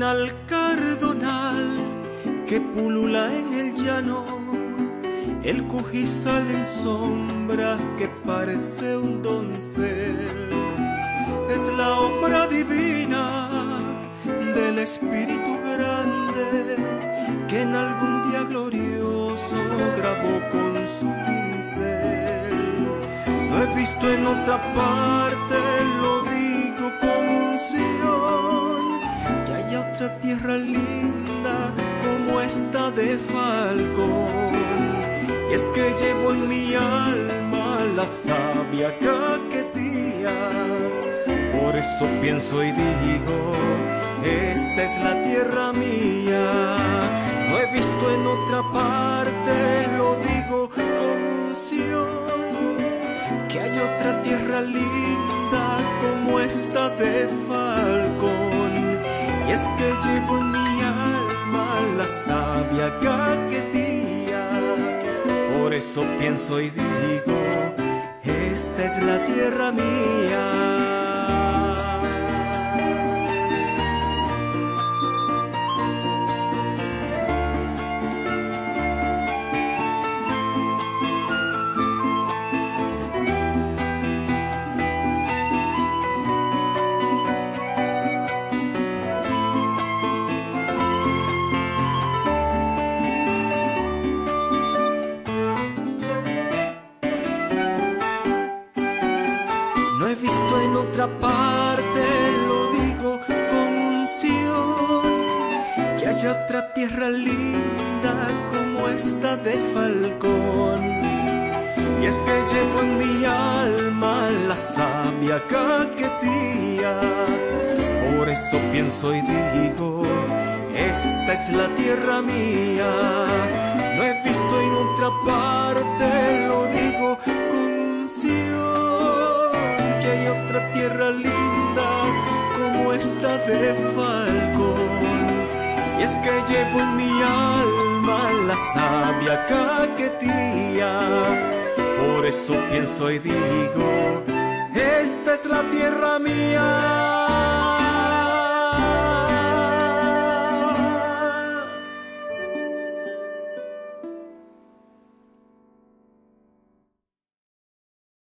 al cardonal que pulula en el llano, el cujizal en sombra que parece un doncel. Es la obra divina del Espíritu Grande que en algún día glorioso grabó con su pincel. No he visto en otra parte, lo digo con unción, que haya otra tierra linda como esta de Falcón. Y es que llevo en mi alma la savia caquetía, por eso pienso y digo, esta es la tierra mía. No he visto en otra parte, lo digo con unción, que hay otra tierra linda como esta de Falcón. Y es que llevo en mi alma la savia caquetía, por eso pienso y digo, esta es la tierra mía. No he visto en otra parte, lo digo con unción, que haya otra tierra linda como esta de Falcón. Y es que llevo en mi alma la savia caquetía, por eso pienso y digo, esta es la tierra mía. No he visto en otra parte, lo digo con unción, que hay otra tierra linda como esta de Falcón. Y es que llevo en mi alma la savia caquetía, por eso pienso y digo, esta es la tierra mía.